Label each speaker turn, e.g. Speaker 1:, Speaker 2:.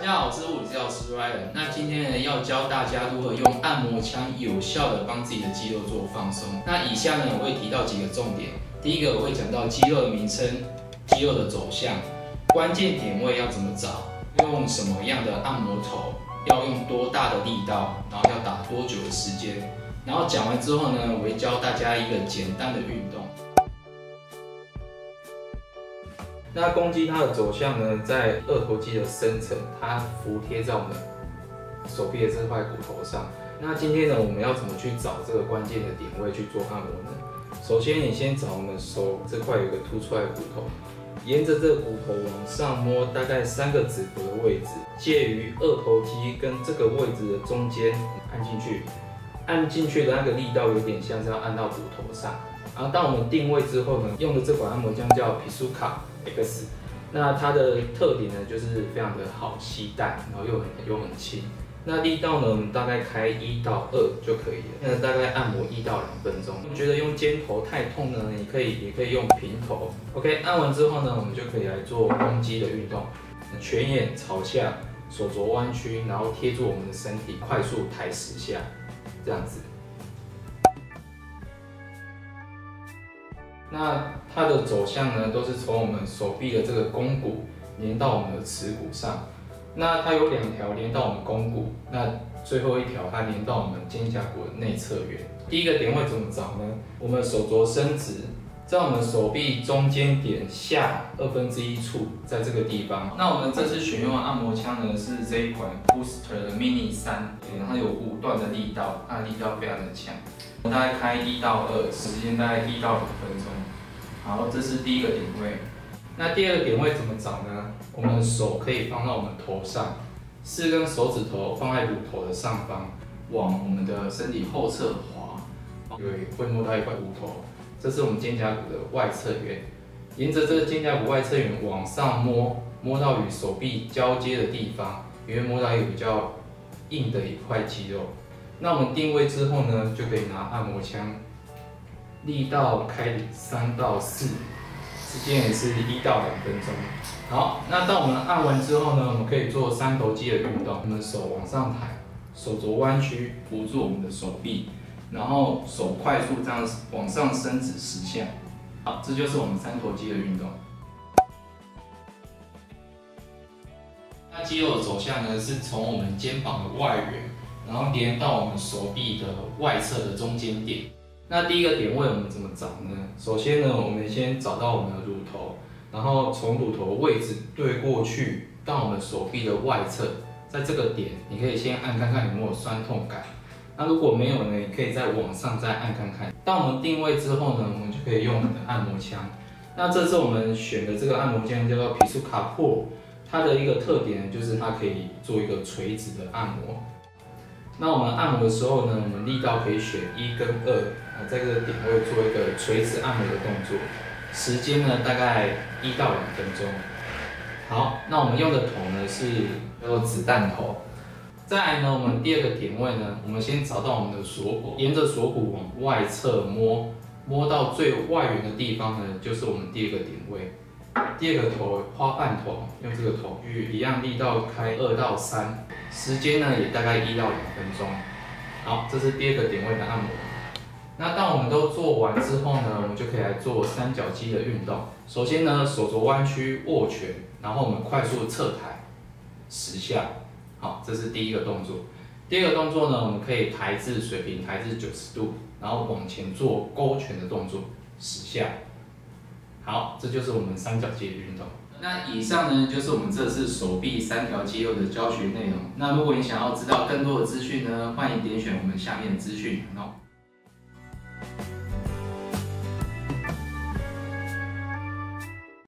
Speaker 1: 家好，我是物理治疗师 Ryan。那今天呢，要教大家如何用按摩枪有效的帮自己的肌肉做放松。那以下呢，我会提到几个重点。第一个，我会讲到肌肉的名称、肌肉的走向、关键点位要怎么找，用什么样的按摩头，要用多大的力道，然后要打多久的时间。然后讲完之后呢，我会教大家一个简单的运动。那公鸡它的走向呢，在二头肌的深层，它服贴在我们手臂的这块骨头上。那今天呢，我们要怎么去找这个关键的点位去做按摩呢？首先，你先找我们手这块有一个凸出来的骨头，沿着这个骨头往上摸，大概3个指骨的位置，介于二头肌跟这个位置的中间按进去。按进去的那个力道有点像是要按到骨头上。然后当我们定位之后呢，用的这款按摩枪叫 Pisuka X， 那它的特点呢就是非常的好吸带，然后又很轻。那力道呢，我们大概开1到2就可以了。那大概按摩1到2分钟。觉得用尖头太痛呢，也可以用平头。OK， 按完之后呢，我们就可以来做公鸡的运动。全眼朝下，手肘弯曲，然后贴住我们的身体，快速抬10下，这样子。那它的走向呢，都是从我们手臂的这个肱骨连到我们的耻骨上。那它有2条连到我们肱骨，那最后一条它连到我们肩胛骨的内侧缘。第一个点位怎么找呢？我们手肘伸直，在我们手臂中间点下1/2处，在这个地方。那我们这次选用的按摩枪呢，是这一款 Booster 的 Mini 3，它有5段的力道，它的力道非常的强。大概开1到2，时间大概1到2分钟。好，这是第一个点位。那第二个点位怎么找呢？我们的手可以放到我们头上，4根手指头放在乳头的上方，往我们的身体后侧滑，会摸到一块骨头，这是我们肩胛骨的外侧缘。沿着这个肩胛骨外侧缘往上摸，摸到与手臂交接的地方，也会摸到一个比较硬的一块肌肉。那我们定位之后呢，就可以拿按摩枪，力道开3到4，时间也是1到2分钟。好，那当我们按完之后呢，我们可以做3头肌的运动。我们手往上抬，手肘弯曲，扶住我们的手臂，然后手快速这样往上伸直10下。好，这就是我们3头肌的运动。那肌肉的走向呢，是从我们肩膀的外缘，然后连到我们手臂的外侧的中间点。那第一个点位我们怎么找呢？首先呢，我们先找到我们的乳头，然后从乳头的位置对过去到我们手臂的外侧，在这个点，你可以先按看看有没有酸痛感。那如果没有呢，你可以再往上再按看看。当我们定位之后呢，我们就可以用我们的按摩枪。那这次我们选的这个按摩枪叫做 Pisuka Pro， 它的一个特点就是它可以做一个垂直的按摩。那我们按摩的时候呢，我们力道可以选1跟2，在这个点位做一个垂直按摩的动作，时间呢大概1到2分钟。好，那我们用的头呢是叫做子弹头。再来呢，我们第2个点位呢，我们先找到我们的锁骨，沿着锁骨往外侧摸，摸到最外缘的地方呢，就是我们第2个点位。第2个头花瓣头，用这个头一样力道开2到3，时间呢也大概1到2分钟。好，这是第2个点位的按摩。那当我们都做完之后呢，我们就可以来做三角肌的运动。首先呢，手肘弯曲握拳，然后我们快速侧抬10下。好，这是第1个动作。第2个动作呢，我们可以抬至水平，抬至90度，然后往前做勾拳的动作10下。好，这就是我们三角肌的运动。那以上呢，就是我们这次手臂3条肌肉的教学内容。那如果你想要知道更多的资讯呢，欢迎点选我们下面的资讯栏哦。